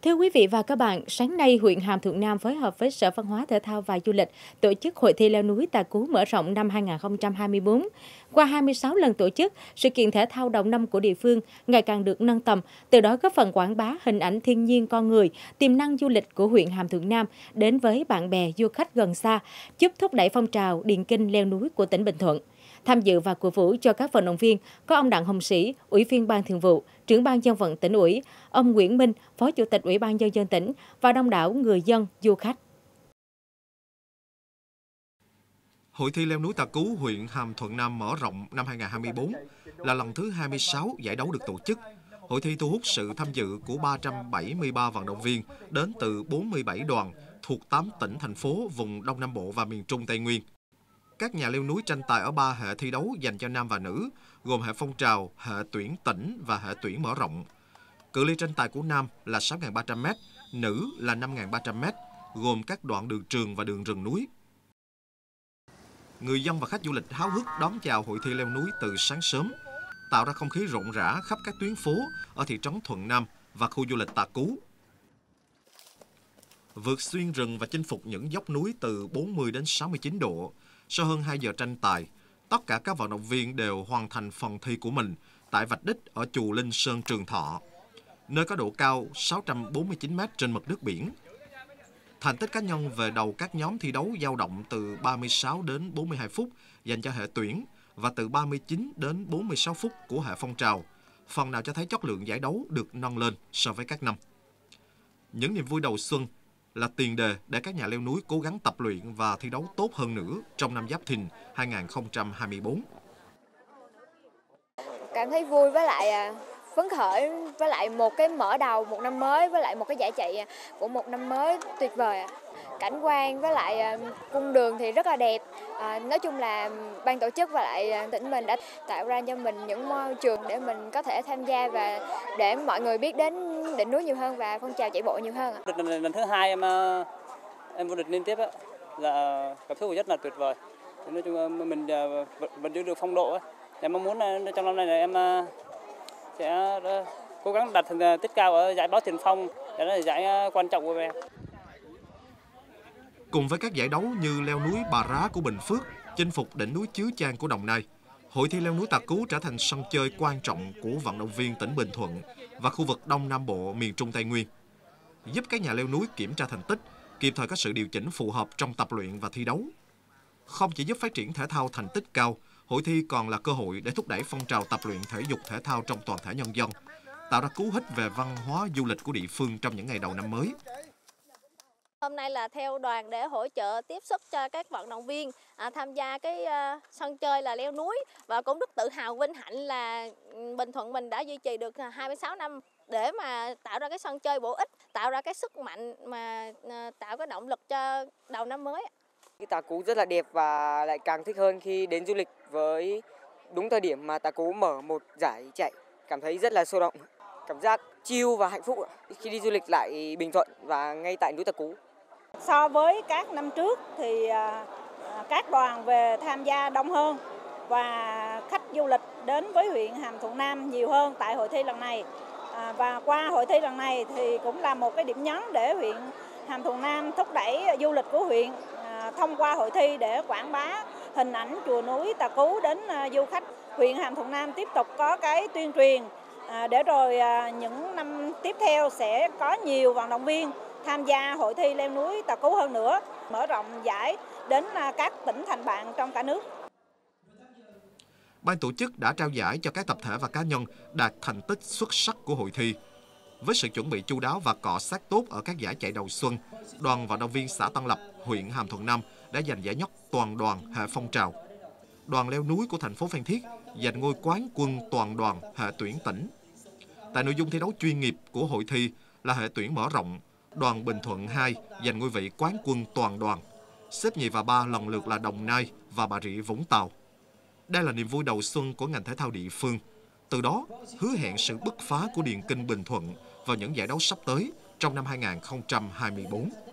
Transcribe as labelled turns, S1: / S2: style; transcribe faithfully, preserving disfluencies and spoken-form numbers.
S1: Thưa quý vị và các bạn, sáng nay huyện Hàm Thuận Nam phối hợp với Sở Văn hóa Thể thao và Du lịch tổ chức hội thi leo núi Tà Cú mở rộng năm hai nghìn không trăm hai mươi tư. Qua hai mươi sáu lần tổ chức, sự kiện thể thao đầu năm của địa phương ngày càng được nâng tầm, từ đó góp phần quảng bá hình ảnh thiên nhiên con người, tiềm năng du lịch của huyện Hàm Thuận Nam đến với bạn bè du khách gần xa, giúp thúc đẩy phong trào điền kinh leo núi của tỉnh Bình Thuận. Tham dự và cổ vũ cho các vận động viên có ông Đặng Hồng Sĩ, Ủy viên Ban Thường vụ, Trưởng ban Dân vận tỉnh ủy, ông Nguyễn Minh, Phó Chủ tịch Ủy ban Nhân dân tỉnh và đông đảo người dân, du khách.
S2: Hội thi leo núi Tà Cú huyện Hàm Thuận Nam mở rộng năm hai nghìn không trăm hai mươi tư là lần thứ hai mươi sáu giải đấu được tổ chức. Hội thi thu hút sự tham dự của ba trăm bảy mươi ba vận động viên đến từ bốn mươi bảy đoàn thuộc tám tỉnh, thành phố vùng Đông Nam Bộ và miền Trung Tây Nguyên. Các nhà leo núi tranh tài ở ba hệ thi đấu dành cho nam và nữ, gồm hệ phong trào, hệ tuyển tỉnh và hệ tuyển mở rộng. Cự ly tranh tài của nam là sáu nghìn ba trăm mét, nữ là năm nghìn ba trăm mét, gồm các đoạn đường trường và đường rừng núi. Người dân và khách du lịch háo hức đón chào hội thi leo núi từ sáng sớm, tạo ra không khí rộn rã khắp các tuyến phố ở thị trấn Thuận Nam và khu du lịch Tà Cú. Vượt xuyên rừng và chinh phục những dốc núi từ bốn mươi đến sáu mươi chín độ, sau hơn hai giờ tranh tài, tất cả các vận động viên đều hoàn thành phần thi của mình tại vạch đích ở chùa Linh Sơn Trường Thọ, nơi có độ cao sáu trăm bốn mươi chín mét trên mực nước biển. Thành tích cá nhân về đầu các nhóm thi đấu dao động từ ba mươi sáu đến bốn mươi hai phút dành cho hệ tuyển và từ ba mươi chín đến bốn mươi sáu phút của hệ phong trào, phần nào cho thấy chất lượng giải đấu được nâng lên so với các năm. Những niềm vui đầu xuân là tiền đề để các nhà leo núi cố gắng tập luyện và thi đấu tốt hơn nữa trong năm Giáp Thìn hai nghìn không trăm hai mươi tư.
S3: Cảm thấy vui với lại phấn khởi, với lại một cái mở đầu một năm mới, với lại một cái giải chạy của một năm mới tuyệt vời. Cảnh quan với lại cung đường thì rất là đẹp. À, nói chung là ban tổ chức và lại tỉnh mình đã tạo ra cho mình những môi trường để mình có thể tham gia và để mọi người biết đến đỉnh núi nhiều hơn và phong trào chạy bộ nhiều hơn.
S4: Lần, lần thứ hai em em vô địch liên tiếp là cảm xúc rất là tuyệt vời. Nói chung mình vẫn giữ được phong độ. Em mong muốn trong năm này là em sẽ cố gắng đạt thành tích cao ở giải báo Tiền Phong, đó là giải quan trọng của em.
S2: Cùng với các giải đấu như leo núi Bà Rá của Bình Phước, chinh phục đỉnh núi Chứa Chan của Đồng Nai, hội thi leo núi Tà Cú trở thành sân chơi quan trọng của vận động viên tỉnh Bình Thuận và khu vực Đông Nam Bộ, miền Trung Tây Nguyên, giúp các nhà leo núi kiểm tra thành tích, kịp thời có sự điều chỉnh phù hợp trong tập luyện và thi đấu. Không chỉ giúp phát triển thể thao thành tích cao, hội thi còn là cơ hội để thúc đẩy phong trào tập luyện thể dục thể thao trong toàn thể nhân dân, tạo ra cú hích về văn hóa du lịch của địa phương trong những ngày đầu năm mới.
S5: Hôm nay là theo đoàn để hỗ trợ tiếp sức cho các vận động viên à, tham gia cái uh, sân chơi là leo núi, và cũng rất tự hào vinh hạnh là Bình Thuận mình đã duy trì được hai mươi sáu năm để mà tạo ra cái sân chơi bổ ích, tạo ra cái sức mạnh mà uh, tạo cái động lực cho đầu năm mới.
S6: Cái Tà Cú rất là đẹp và lại càng thích hơn khi đến du lịch với đúng thời điểm mà Tà Cú mở một giải chạy, cảm thấy rất là sôi động, cảm giác chill và hạnh phúc khi đi du lịch lại Bình Thuận và ngay tại núi Tà Cú.
S7: So với các năm trước thì các đoàn về tham gia đông hơn và khách du lịch đến với huyện Hàm Thuận Nam nhiều hơn tại hội thi lần này. Và qua hội thi lần này thì cũng là một cái điểm nhấn để huyện Hàm Thuận Nam thúc đẩy du lịch của huyện thông qua hội thi để quảng bá hình ảnh chùa núi Tà Cú đến du khách. Huyện Hàm Thuận Nam tiếp tục có cái tuyên truyền để rồi những năm tiếp theo sẽ có nhiều vận động viên tham gia hội thi leo núi Tà Cú hơn nữa, mở rộng giải đến các tỉnh thành bạn trong cả nước.
S2: Ban tổ chức đã trao giải cho các tập thể và cá nhân đạt thành tích xuất sắc của hội thi. Với sự chuẩn bị chu đáo và cọ sát tốt ở các giải chạy đầu xuân, đoàn vận động viên xã Tân Lập, huyện Hàm Thuận Nam đã giành giải nhất toàn đoàn hệ phong trào. Đoàn leo núi của thành phố Phan Thiết giành ngôi quán quân toàn đoàn hệ tuyển tỉnh. Tại nội dung thi đấu chuyên nghiệp của hội thi là hệ tuyển mở rộng, đoàn Bình Thuận hai giành ngôi vị quán quân toàn đoàn. Xếp nhì và ba lần lượt là Đồng Nai và Bà Rịa Vũng Tàu. Đây là niềm vui đầu xuân của ngành thể thao địa phương. Từ đó, hứa hẹn sự bứt phá của điền kinh Bình Thuận vào những giải đấu sắp tới trong năm hai nghìn không trăm hai mươi tư.